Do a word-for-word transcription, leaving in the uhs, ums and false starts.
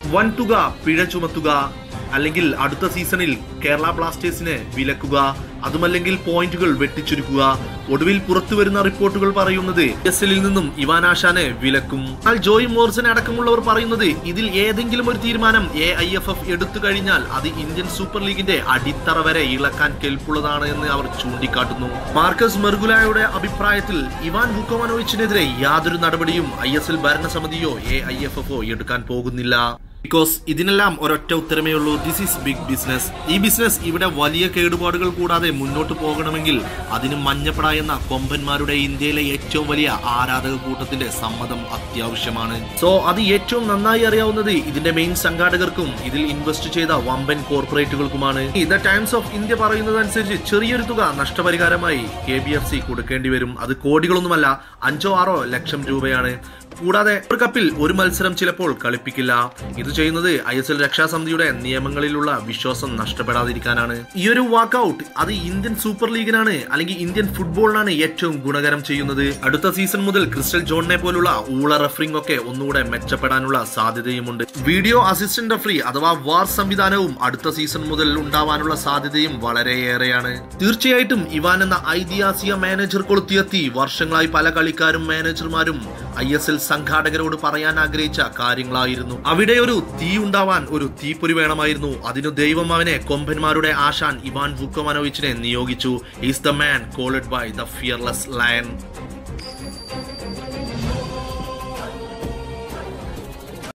വൻ തുക പിഴ ചുമത്തുക, അല്ലെങ്കിൽ അടുത്ത സീസണിൽ കേരള ബ്ലാസ്റ്റേഴ്സിനെ വിലക്കുക, അതുമല്ലെങ്കിൽ പോയിന്റുകൾ വെട്ടിച്ചുരുക്കുക. ഒടുവിൽ പുറത്തുവരുന്ന റിപ്പോർട്ടുകൾ പറയുന്നത് എസ് എല്ലിൽ നിന്നും ഇവാൻ ആഷാനെ വിലക്കും. എന്നാൽ ജോയ് മോർസൺ അടക്കമുള്ളവർ പറയുന്നത് ഇതിൽ ഏതെങ്കിലും ഒരു തീരുമാനം എ ഐ എഫ് എഫ് എടുത്തു കഴിഞ്ഞാൽ അത് ഇന്ത്യൻ സൂപ്പർ ലീഗിന്റെ അടിത്തറ വരെ ഇളക്കാൻ കെൽപ്പുള്ളതാണ് എന്ന് അവർ ചൂണ്ടിക്കാട്ടുന്നു. മാർക്കസ് മെർഗുലായുടെ അഭിപ്രായത്തിൽ ഇവാൻ വുക്കോമനോവിച്ചിനെതിരെ യാതൊരു നടപടിയും ഐ എസ് എൽ ഭരണസമിതിയോ എ ഐ എഫ് എഫോ എടുക്കാൻ പോകുന്നില്ല. ബിക്കോസ് ഇതിനെല്ലാം ഒരൊറ്റ ഉത്തരമേ ഉള്ളൂ, ദിസ് ഈസ് ബിഗ് ബിസിനസ്. ഈ ബിസിനസ് ഇവിടെ വലിയ കേടുപാടുകൾ കൂടാതെ മുന്നോട്ട് പോകണമെങ്കിൽ അതിന് മഞ്ഞപ്പട എന്ന കൊമ്പന്മാരുടെ ഇന്ത്യയിലെ ഏറ്റവും വലിയ ആരാധക കൂട്ടത്തിന്റെ സമ്മതം അത്യാവശ്യമാണ്. സോ അത് ഏറ്റവും നന്നായി അറിയാവുന്നത് ഇതിന്റെ മെയിൻ സംഘാടകർക്കും ഇതിൽ ഇൻവെസ്റ്റ് ചെയ്ത വമ്പൻ കോർപ്പറേറ്റുകൾക്കുമാണ്. ദ ടൈംസ് ഓഫ് ഇന്ത്യ പറയുന്നതനുസരിച്ച് ചെറിയൊരു തുക നഷ്ടപരിഹാരമായി കെ ബി എഫ് സി കൊടുക്കേണ്ടി വരും. അത് കോടികളൊന്നുമല്ല, അഞ്ചോ ആറോ ലക്ഷം രൂപയാണ്. കൂടാതെ ഒരു കപ്പിൽ ഒരു മത്സരം ചിലപ്പോൾ കളിപ്പിക്കില്ല. ഇത് ചെയ്യുന്നത് ഐ എസ് എൽ രക്ഷാസമിതിയുടെ നിയമങ്ങളിലുള്ള വിശ്വാസം നഷ്ടപ്പെടാതിരിക്കാനാണ്. ഈ ഒരു വാക്കൌട്ട് അത് ഇന്ത്യൻ സൂപ്പർ ലീഗിനാണ് അല്ലെങ്കിൽ ഇന്ത്യൻ ഫുട്ബോളിനാണ് ഏറ്റവും ഗുണകരം ചെയ്യുന്നത്. അടുത്ത സീസൺ മുതൽ ക്രിസ്റ്റൽ ജോണിനെ പോലുള്ള ഊള റഫറിംഗ് ഒക്കെ ഒന്നുകൂടെ മെച്ചപ്പെടാനുള്ള സാധ്യതയുമുണ്ട്. വീഡിയോ അസിസ്റ്റന്റ് റഫറി അഥവാ വാർ സംവിധാനവും അടുത്ത സീസൺ മുതൽ ഉണ്ടാവാനുള്ള സാധ്യതയും വളരെയേറെയാണ്. തീർച്ചയായിട്ടും ഇവാൻ എന്ന ഐതിഹാസിക മാനേജർ കൊളുത്തിയെത്തി വർഷങ്ങളായി പല കളിക്കാരും മാനേജർമാരും ഐ എസ് എൽ സംഘാടകരോട് പറയാൻ ആഗ്രഹിച്ച കാര്യങ്ങളായിരുന്നു. അവിടെ ഒരു തീ ഉണ്ടാവാൻ ഒരു തീപ്പൊരി വേണമായിരുന്നു. അതിനു ദൈവം അവനെ കൊമ്പന്മാരുടെ ആശാൻ ഇവാൻ വുക്കോമനോവിച്ചിനെ നിയോഗിച്ചു. Is the man called by the fearless lion.